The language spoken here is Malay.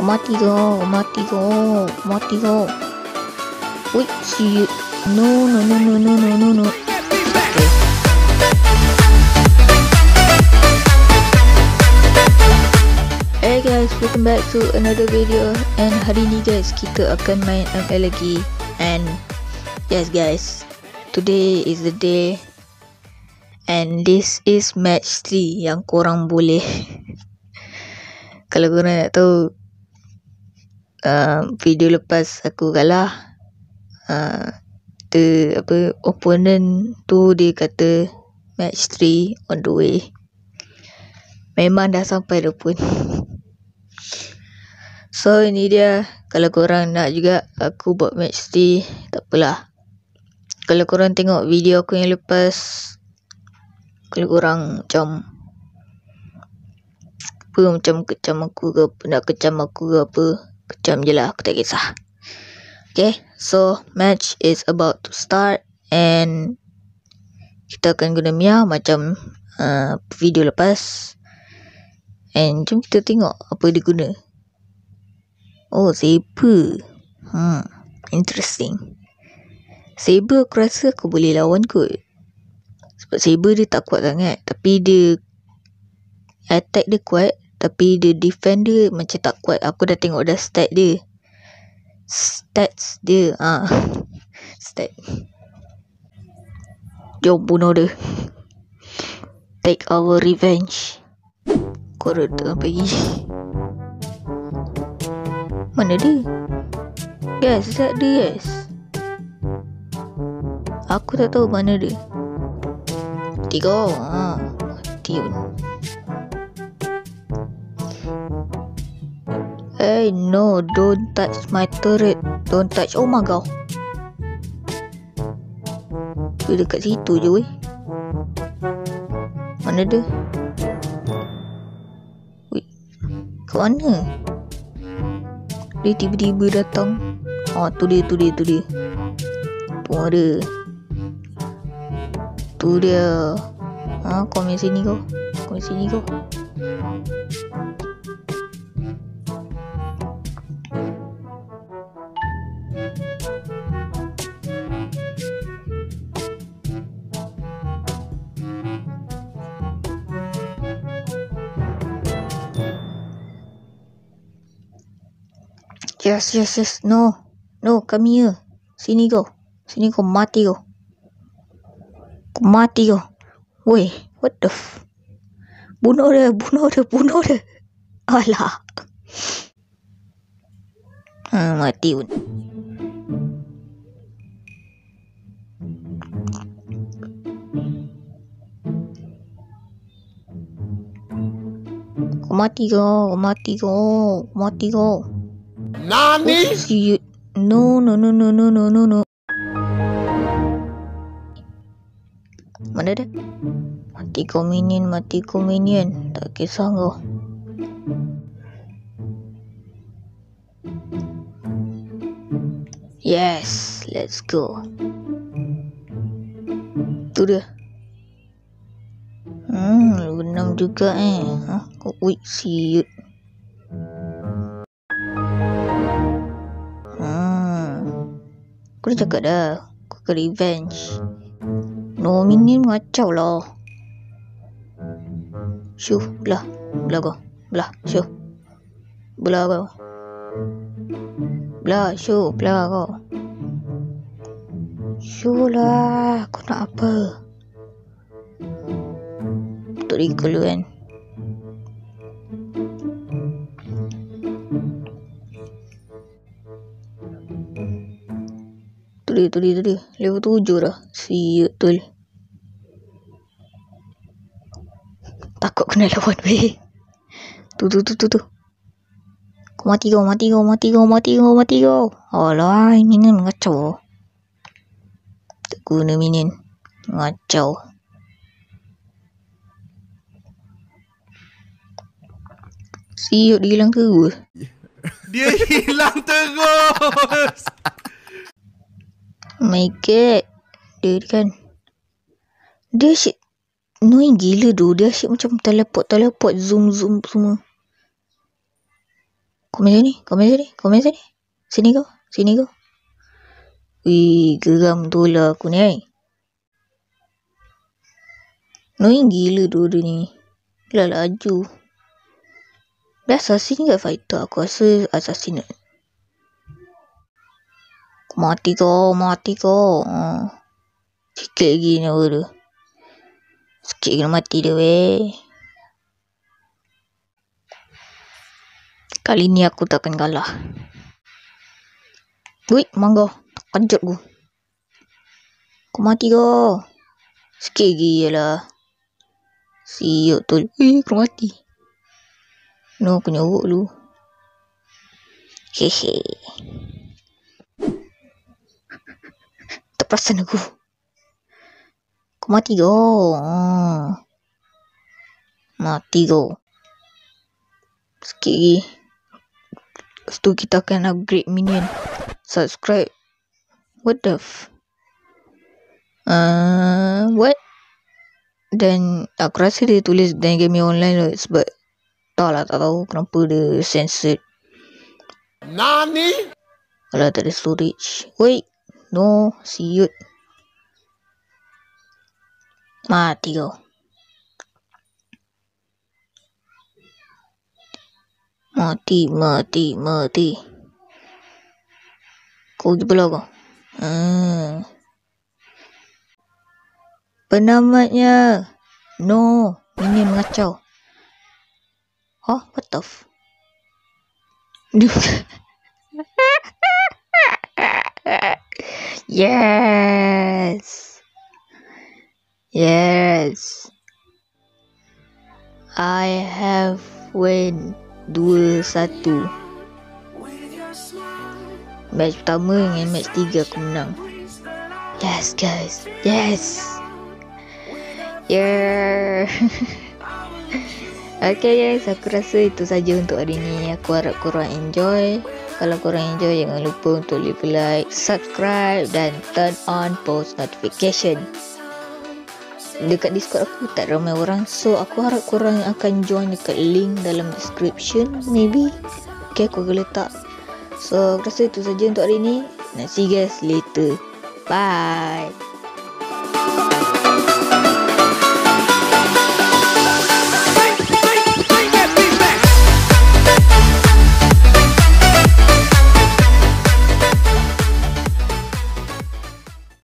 mati kau. Wait, see you. No. Okay. Hey guys, welcome back to another video. And hari ni guys, kita akan main ML lagi. And yes guys, today is the day. And this is match 3 yang korang boleh kalau korang nak tahu, video lepas aku kalah, opponent tu dia kata match 3 on the way. Memang dah sampai dah pun. So ini dia, kalau korang nak juga aku buat match 3, tak apalah. Kalau korang tengok video aku yang lepas, kalau korang macam kecam aku ke apa, nak kecam aku ke apa, kecam je lah, aku tak kisah. Okay, so match is about to start. And kita akan guna Mia macam video lepas. And jom kita tengok apa dia guna. Oh, saber. Interesting. Saber aku rasa aku boleh lawan kot. Sebab saber dia tak kuat sangat, tapi dia attack dia kuat, tapi dia defend dia macam tak kuat. Aku dah tengok dah stats dia. Stat. Jom bunuh dia. Take our revenge. Korang tengah pergi. Mana dia? Guys, tak ada guys. Aku tak tahu mana dia. Tiga. Mati pun. Hey, no, don't touch my turret. Don't touch. Oh my god. Dia dekat situ je weh. Mana dia? Weh, kat mana? Dia tiba-tiba datang. Tu dia. Pun ada. Tu dia. Kau main sini kau. Yes. No, come here. Sini kau mati kau. Weh, what the bunuh dia. Alah. Mati pun. Mati kau. Nani? No. Mana dia? Mati kau minion. Tak kisah kau. Yes, let's go. Tu dia. Benam juga Wait, siut. Aku dah cakap dah, aku akan revenge. No minion ngacau lah. Syuh, belah kau. Belah kau. Syuh lah, aku nak apa? Untuk recall dulu kan. Tu dia. Level 7 dah. Siut betul. Takut kena lawan weh. Tu. Kau mati kau. Alah, minion ngacau. Tak guna minion. Ngacau. Siut dia hilang terus. Dia hilang terus. Oh my god. Dia kan. Dia shit. Annoying gila tu. Dia shit macam teleport. Zoom semua. Komen sini. Sini kau. Wih, geram tu lah aku ni. Annoying gila dua ni. Lah laju. Dia assassin ke fighter? Aku rasa assassin. Mati kau. Sikit lagi nyawa dia. Sikit kena mati dia weh. Kali ni aku takkan kalah. Wih, mangga. Kejut aku. Kau mati kau. Sikit lagi je lah. Siap tu. Wih, kau mati. No, aku nyawuk dulu. Hehe. Tak perasan aku. Kau mati kau. Mati kau. Sikit lagi. Lepas tu kita akan upgrade minion. Subscribe. What the what? Dan aku rasa dia tulis dan game online lah. Sebab tak tahu kenapa dia censored. Nani? Alah, tak ada storage. Wait. No, siut. Mati kau. Mati. Kau pergi belah kau. Penamatnya. No. Minion mengacau. Huh? What the Yes. I have win 2-1. Match pertama dengan match 3 aku menang. Yes guys. Yeah. Okay guys, aku rasa itu saja untuk hari ni. Aku harap korang enjoy. Kalau korang enjoy, jangan lupa untuk leave a like, subscribe dan turn on post notification. Dekat Discord aku tak ramai orang, so aku harap korang akan join dekat link dalam description maybe. Okay, aku akan letak. So aku rasa itu saja untuk hari ni. And see you guys later. Bye.